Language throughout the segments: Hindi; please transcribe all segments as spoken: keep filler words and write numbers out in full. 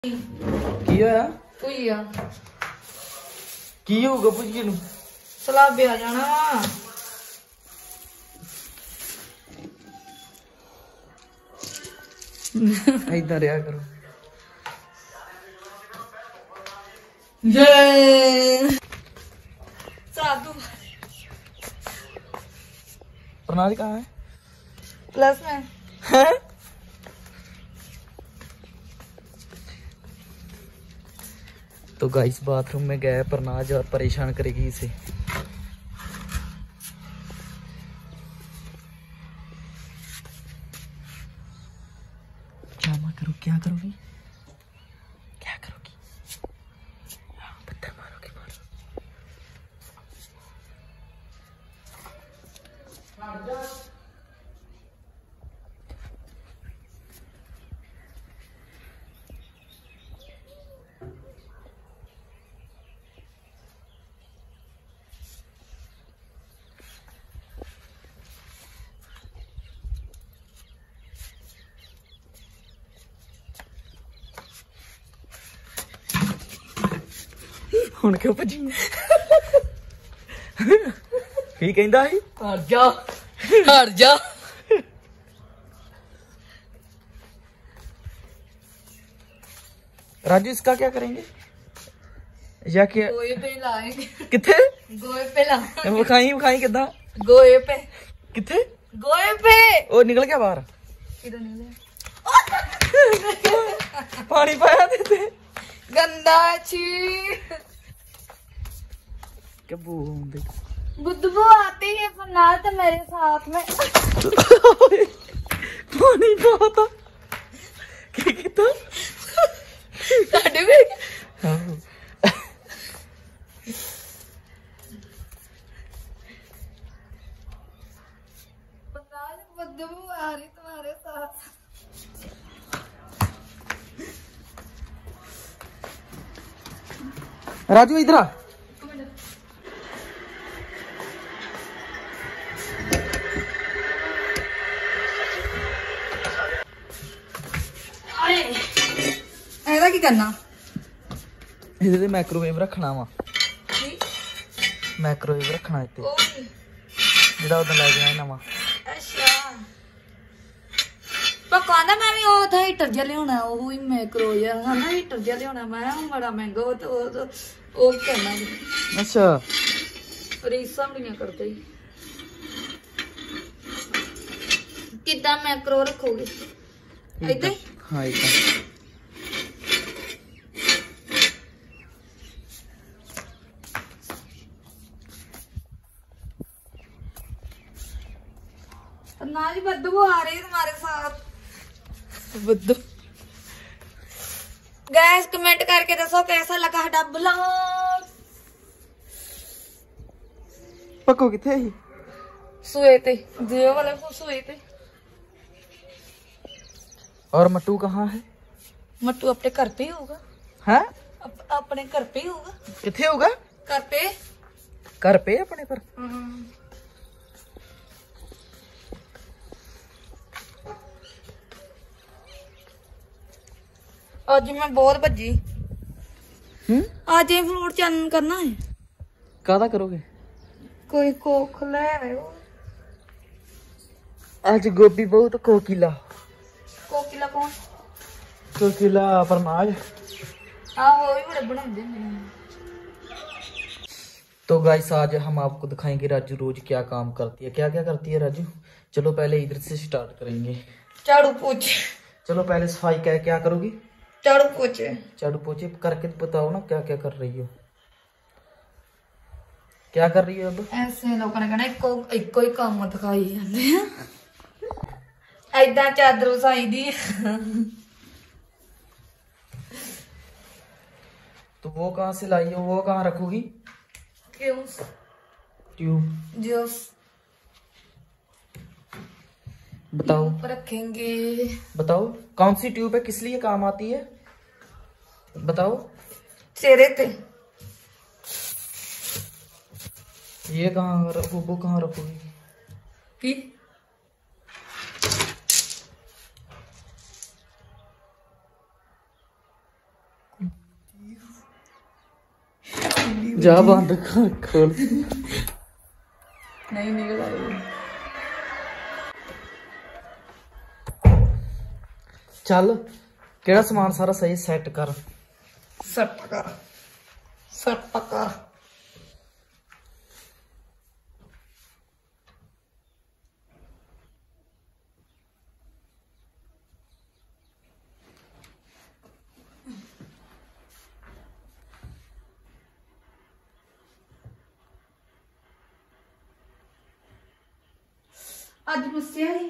की होया भुजिया की होगा भुजिए नूं सलाबे आ जाना इधर रहा करो। जय साधु प्रणाली कहाँ है? प्लस में है? तो गाइस बाथरूम में गया प्रनाज और परेशान करेगी इसे। क्या मैं करूँ? क्या करोगी? क्या करोगी? हाँ, पत्थर मारोगी मारो। ਹੁਣ ਕਿਉਂ ਭੱਜੀ? ਕੀ ਕਹਿੰਦਾ ਸੀ? हट जा हट जा राजू इसका क्या करेंगे? या क्या गोए पे लाएंगे किथे? गोए पे लाएंगे विखाई विखाई किदा? गोए पे किथे? गोए पे ओ निकल गया बाहर। किधर निकले पानी पाया देते गंदा छी क्या बूंद बुद्धबू आती है पर ना तो मेरे साथ में पानी पाता क्या किता साडे भी हाँ बुद्धबू आ रही तुम्हारे साथ। राजू इधर आ। ऐसा की करना ਇਹਦੇ ਮਾਈਕ੍ਰੋਵੇਵ ਰੱਖਣਾ ਵਾ ਮਾਈਕ੍ਰੋਵੇਵ ਰੱਖਣਾ ਇੱਥੇ ਜਿਹੜਾ ਉਦੋਂ ਲੈ ਗਿਆ ਨਵਾਂ। ਅੱਛਾ ਪਰ ਕਹਿੰਦਾ ਮੈਂ ਵੀ ਉਹ ਤਾਂ ਹੀਟਰ ਜਿਹਾ ਲਿਆਉਣਾ ਉਹ ਹੀ ਮਾਈਕਰੋ ਜਿਹਾ ਹਨਾ ਹੀਟਰ ਜਿਹਾ ਲਿਆਉਣਾ ਮੈਂ ਉਹ ਬੜਾ ਮਹਿੰਗਾ ਉਹ ਤੇ ਉਹ ਉਹ ਕਰਨਾ ਅੱਛਾ ਰੀਸਾਂ ਬੜੀਆਂ ਕਰਦੇ ਹੀ ਕਿੱਦਾਂ ਮਾਈਕਰੋ ਰੱਖੋਗੇ ਏਦਾਂ ਹਾਂ ਏਦਾਂ ना जी बदबू आ रही है तुम्हारे साथ बदबू। गैस कमेंट करके दसो कैसा लगा साडा ब्लॉग। पक्को किथे ही सुए ते जियो वाले को सुए ते। और मट्टू कहाँ है? मट्टू अपने घर पे ही होगा। हैं? अप, अपने घर पे ही होगा। किथे होगा? घर पे घर पे अपने पर। आज मैं बहुत भजी हम्म आज ये फ्रूट चैनल करना है कादा करोगे? कोई कोक ले आयो आज गोभी बहुत कोकिला कोकिला कौन कोकिला प्रनाज हाँ वो भी बड़े बनाते हैं। तो गाइस आज हम आपको दिखाएंगे राजू रोज क्या काम करती है। क्या क्या करती है राजू? चलो पहले इधर से स्टार्ट करेंगे। झाड़ू पोछे। चलो पहले सफाई क्या क्या करोगी? झाड़ू पोछे झाड़ू पोछे करके बताओ ना क्या क्या कर रही हो। क्या कर रही हो अब? ऐसे लोगों ने कहना इको इको ही काम दिखाई जाते हैं ऐदा चादर वसाई दी तो वो कहाँ से लाई हो? वो कहाँ रखोगी? क्यों ट्यूब जो बताओ रखेंगे। बताओ कौन सी ट्यूब है, किस लिए काम आती है बताओ। चेहरे पे ये कहाँ रखो? वो कहाँ रखोगी? की जा बंद खोल नहीं निकल आई। चल केड़ा समान सारा सही सेट कर सट कर सट कर। आज मुझसे आई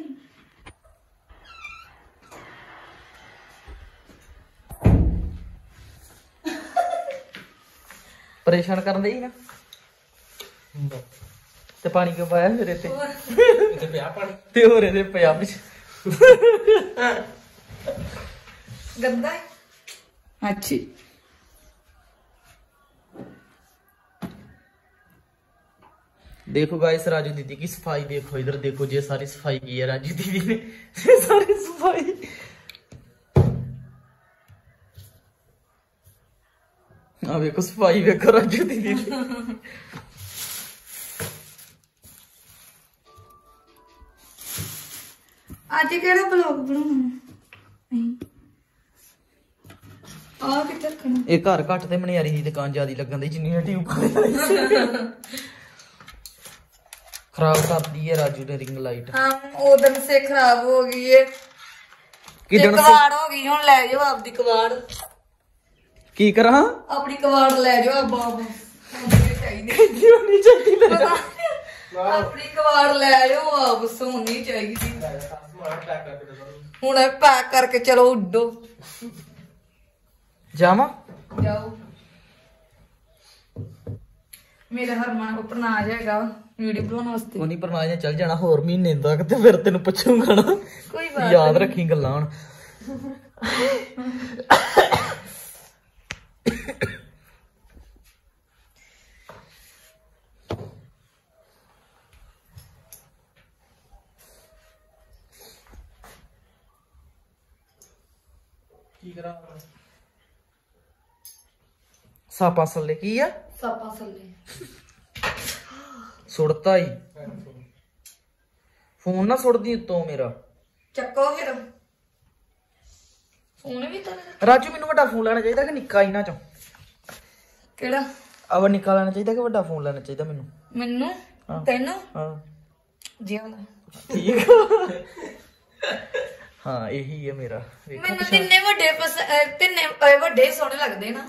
परेशान कर दे ना ते पानी क्यों पाया मेरे ते ते हो रहे थे पिया पिछ गंदा है। अच्छी देखो गाइस राजू दीदी की सफाई देखो, इधर देखो ये सारी सफाई की है राजू दीदी ने। ये सारी सफाई हाँ देखो सफाई देखो राजू दीदी ने। आज केड़ा ब्लॉग बनाना आ किथे रखना। ये घर घट ते मनियारी दी दुकान ज्यादा लगन दी जिन्नी ट्यूब खराब कर दी है राजू ने रिंग लाइट। हम उधर से खराब हो गई है किधर से कवाड़ हो गई। हुन ले जाओ आपदी कवाड़ की करा अपनी कवाड़ ले जाओ अब आप क्यों नहीं चाहिए अपनी कवाड़ ले जाओ आप सोनी चाहिए हुन पैक करके चलो उड्डो जामा जाओ। मेरे हरमन को प्रनाज हैगा वीडियो बनाने वास्ते कोनी परनाज ने चल जाना होर महीने तक ते फिर तेन पुछूंगा ना। कोई बात याद रखी गल्लां हुण। की करा सापा सल्ले की है सापा सल्ले सुड़ता ही फोन ना सुड़ दी उत्तों मेरा ਚੱਕੋ ਫਿਰ ਫੋਨ ਵੀ ਤਾਂ राजू मैनू ਵੱਡਾ फोन लेना चाहिए कि निक्का इन्हां चों ਕਿਹੜਾ अब निक्का लेना चाहिए कि ਵੱਡਾ फोन लेना चाहिए मैनू ਮੈਨੂੰ हाँ। ਤੈਨੂੰ हाँ ਜੀ ਵਾਲਾ ठीक हाँ यही है मेरा देखो ਮੈਨੂੰ ਤਿੰਨੇ ਵੱਡੇ ਪਸ- ਅਹ ਤਿੰਨੇ ਅਹ ਵੱਡੇ ਸੋਹਣੇ ਲੱਗਦੇ ਨਾ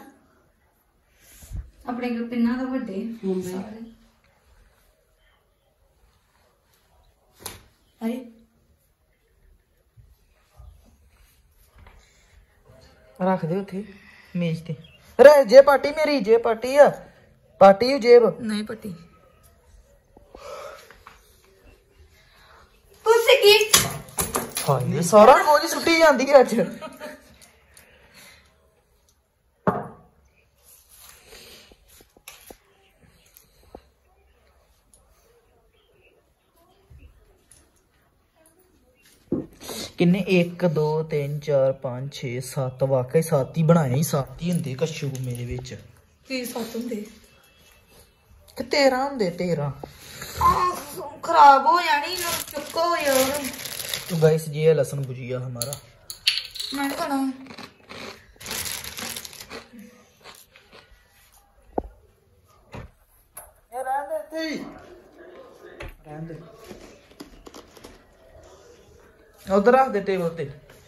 ਆਪਣੇ ਕੋਲ ਤਿੰਨਾਂ ਦਾ ਵੱਡੇ ਸਾਰੇ ਅਰੇ रख दे उथे मेज ते अरे जे पार्टी मेरी जे पार्टी है पार्टी जेब ਨਹੀਂ ਪਤੀ ਤੁਸੀਂ ਕੀ हाय सारा बोझ सुट्टी जांदी है अज किन्ने एक दो तीन चार पांच छे सत्त वाकई सत्त ही बनाए ही सत्त ही हुंदे कच्छू मेरे विच ਕੀ ਸੱਤ ਹੁੰਦੇ कि तेरह हुंदे तेरह खराब हो जानी ना चुको यार तो गाइस ये है लहसुन भुजिया हमारा मैं खाना ये रहने दे रहने दे उधर रख दे टेबल ते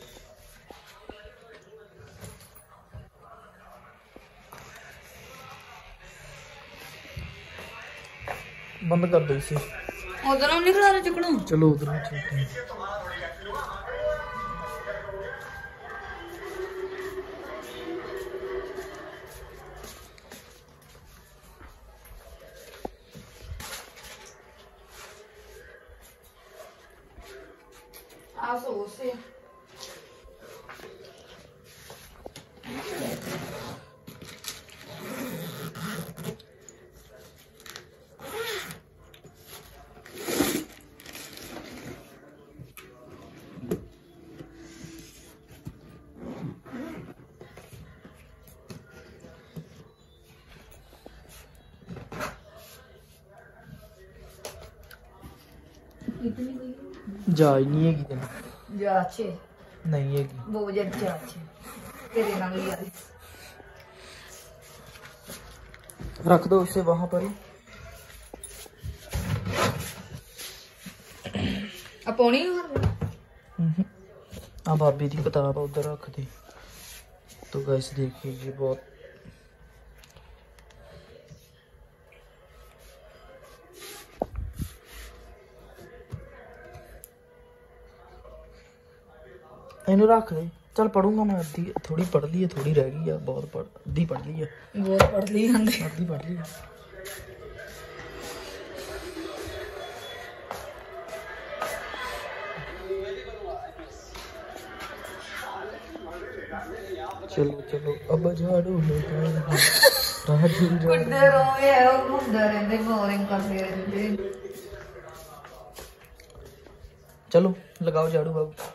बंद कर दो इसे उधर नहीं खिला चुकना चलो उधर चलते हैं आ सो से कितनी गई जा ही नहीं है तेन जा अच्छे नहीं है वो जब जा अच्छे तेरे नाल ही आई रख दो इसे वहां पर ही अपनी हाँ भाभी की किताब उधर रख दी। तो गाइस देखिए ये बहुत इन्हें रख दे। चल पढ़ूंगा मैं अद्धी थोड़ी पढ़ ली है थोड़ी रह गई है बहुत पढ़ अद्धी पढ़ ली है बहुत पढ़ ली अद्धी पढ़ ली है। चलो चलो अब झाड़ू लगा राजू कुत्ते रोए है और घूमते रहते बोरिंग करते रहते। चलो लगाओ झाड़ू अब।